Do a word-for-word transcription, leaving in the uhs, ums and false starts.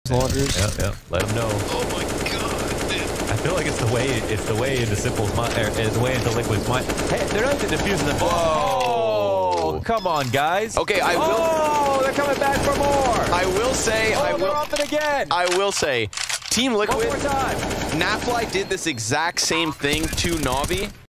Orders. Yeah, yeah. Let him know. Oh my god, dude. I feel like it's the way it's the way into Simple's mind, or it's the way into Liquid's mind. Hey, they're not even defusing them. Oh, come on, guys. Okay, I will. Oh, they're coming back for more. I will say. Oh, I they're will. up it again. I will say, Team One Liquid. more time. Nafly did this exact same thing to Navi.